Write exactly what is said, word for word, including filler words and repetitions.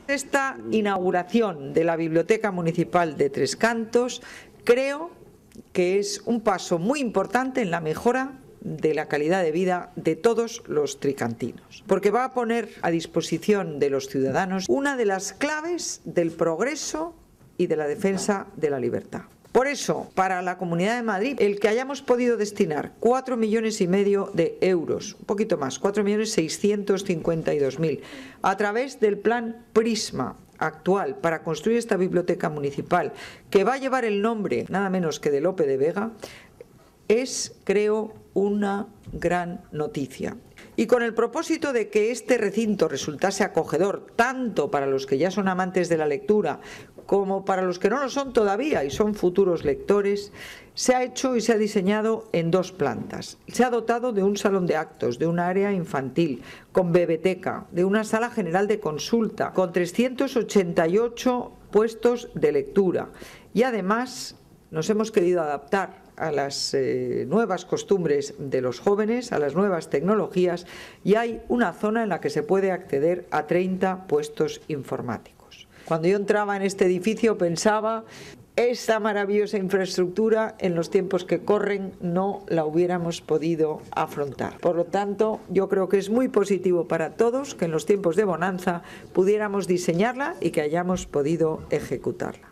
Esta inauguración de la Biblioteca Municipal de Tres Cantos creo que es un paso muy importante en la mejora de la calidad de vida de todos los tricantinos, porque va a poner a disposición de los ciudadanos una de las claves del progreso y de la defensa de la libertad. Por eso, para la Comunidad de Madrid, el que hayamos podido destinar cuatro millones y medio de euros, un poquito más, cuatro millones seiscientos cincuenta y dos mil, a través del plan Prisma actual para construir esta biblioteca municipal, que va a llevar el nombre nada menos que de Lope de Vega, es, creo, una gran noticia. Y con el propósito de que este recinto resultase acogedor tanto para los que ya son amantes de la lectura como para los que no lo son todavía y son futuros lectores, se ha hecho y se ha diseñado en dos plantas. Se ha dotado de un salón de actos, de un área infantil, con biblioteca, de una sala general de consulta, con trescientos ochenta y ocho puestos de lectura. Y además nos hemos querido adaptar a las eh, nuevas costumbres de los jóvenes, a las nuevas tecnologías, y hay una zona en la que se puede acceder a treinta puestos informáticos. Cuando yo entraba en este edificio pensaba, esta maravillosa infraestructura en los tiempos que corren no la hubiéramos podido afrontar. Por lo tanto, yo creo que es muy positivo para todos que en los tiempos de bonanza pudiéramos diseñarla y que hayamos podido ejecutarla.